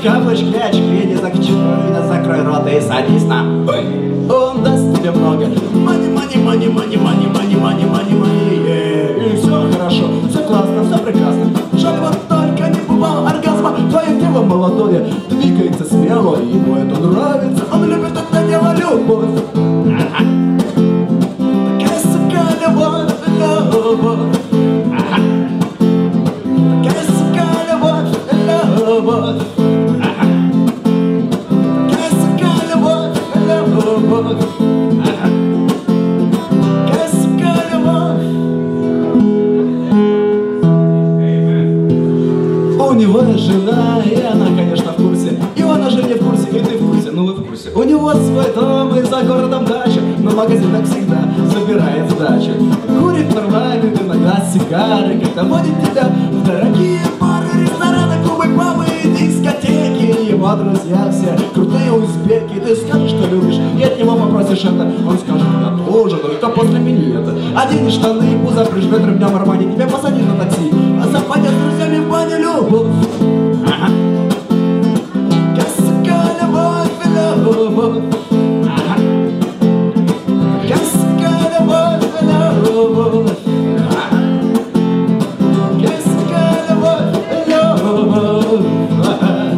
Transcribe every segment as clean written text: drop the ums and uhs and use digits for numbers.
каблучки, очки, не закрой рот и садись на бой. Он даст тебе много money, money, money, money, money, money, money, money, money. И все хорошо, все классно, все прекрасно. Жаль, вот только не бывало оргазма. Твое тело молодое двигается смело, ему это нравится. Он любит это дело, любовь. Такая сука, любовь, любовь. Такая сука, любовь, любовь. Такая сука, любовь, любовь. Такая сука, любовь. У него жена, и она, конечно, в курсе. И он уже не в курсе, и ты в курсе, ну вы в курсе. У него свой дом и за городом дача, но магазин, как всегда, собирает сдачу. Курит парламент, иногда сигары, когда водит тебя в дорогие бары, рестораны, клубы, пабы и дискотеки. Его друзья все крутые узбеки. Ты скажешь, что любишь, и от него попросишь это. Он скажет, я тоже, только после минета. Оденешь штаны и пузо прижмет ремнем Армани. Тебя посадит на такси, а западет с друзьями в бане, любовь. Ага. Сука, любовь, любовь. Ага. Сука, любовь, любовь. Ага. Сука, любовь, любовь. Ага.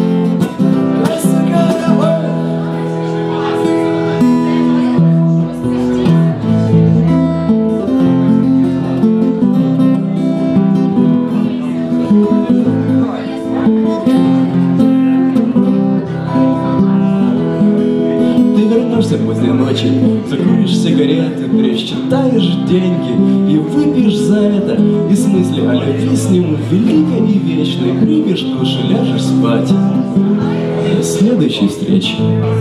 Сука, любовь. Поздней ночи закуришь сигареты, пересчитаешь деньги и выпьешь за это. И с мысли о любви с ним великой и вечной примешь душ и ляжешь спать. До следующей встречи.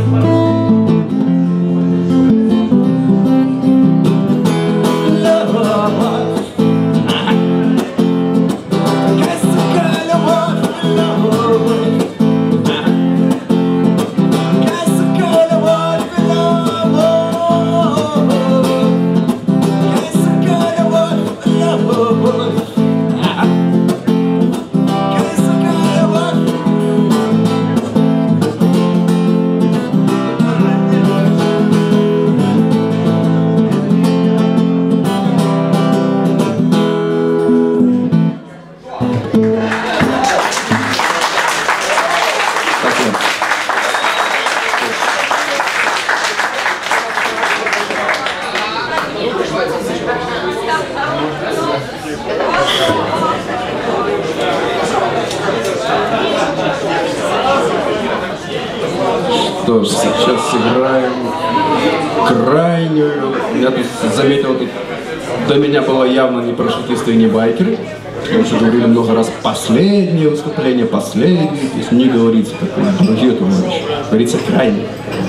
Что ж, сейчас сыграем крайнюю. Я тут заметил, тут до меня было явно не парашютисты и не байкеры. Потому что говорили много раз последнее выступление, последнее. То есть не говорится такое, дорогие товарищи. Говорится крайнее.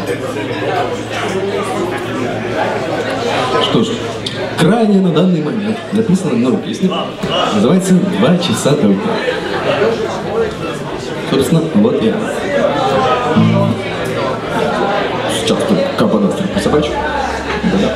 Что ж, крайне на данный момент написана новая песня. Называется «2 часа до утра». Собственно, вот я. Сейчас тут каподастер по собачью. Да-да.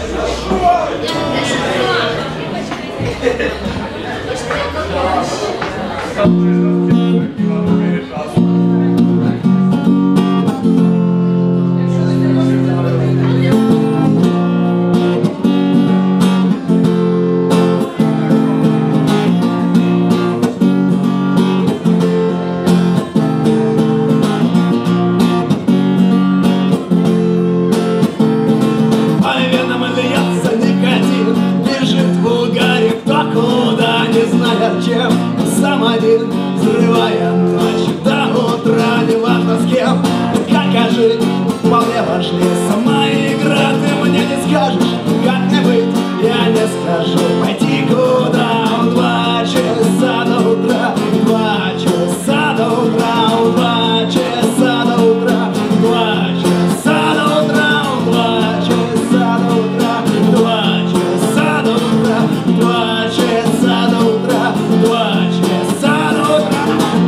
Чем сам один, взрывая ночь до утра, неважно с кем, как жить, вполне важнее сама игра. Ты мне не скажешь, как мне быть, я не скажу. Пойти куда в 2 часа до утра, 2 часа до утра, 2 часа до утра, 2 часа до утра, 2 часа до утра, 2 часа до утра, 2 часа до утра, 2 часа до утра.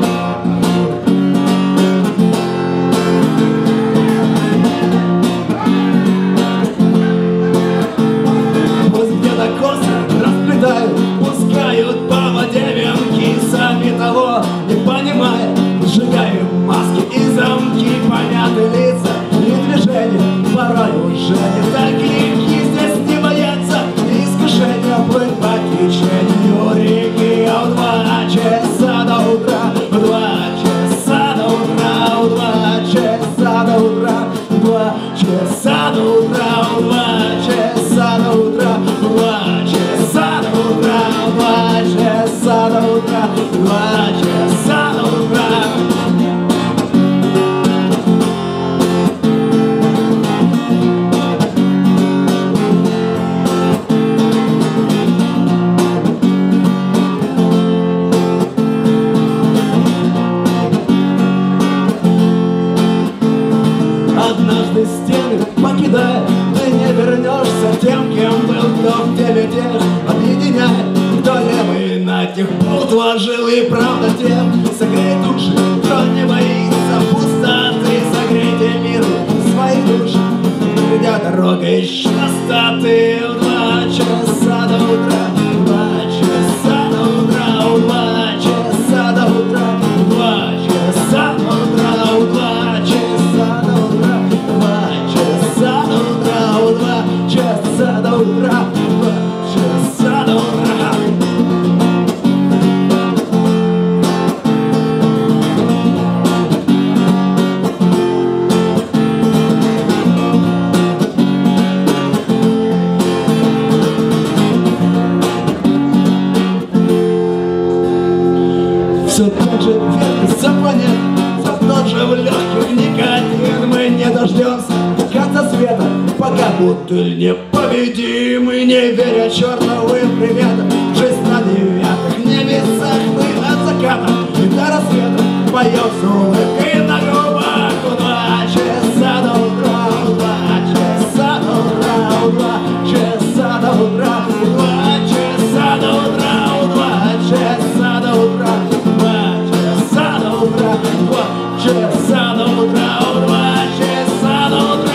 Пусть где-то косы расплетают, пускают по воде венки, сами того не понимая, Сжигаем маски и замки, помяты лица и движения порой уже не так легки. Здесь не боятся искушения плыть по течению реки. А в 2 часа до утра, в 2 часа до утра, в 2 часа до утра, в 2 часа до утра, в 2 часа до утра, в 2 часа до утра, в 2 часа до утра, в 2 часа до утра. Однажды стены покидая, ты не вернешься тем, кем был, кто в тебе тех объединяет. Кто левый на тех путь вложил и правда тем согрей души, кто не боится пустоты. Согрейте мир свои души, придя дорогой частоты. В 2 часа до утра, в 2 часа до утра, в 2 часа до утра, в 2 часа до утра, в 2 часа до утра, в 2 часа до утра, в 2 часа до утра, в 2 часа до утра. Все тот же вверх за планет, все тот же в легких никотин. Мы не дождемся конца света, пока бутыль непобедимый. Не веря черновым приметам, жизнь на 9 небесах. Мы от заката и до рассвета поем с улыбкой на губах. В 2 часа до утра, в 2 часа до утра, в 2 часа до утра, в 2 часа до утра, в 2 часа до утра, в 2 часа до утра, в 2 часа до утра, в 2 часа до утра.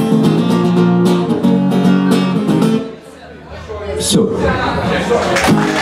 Все.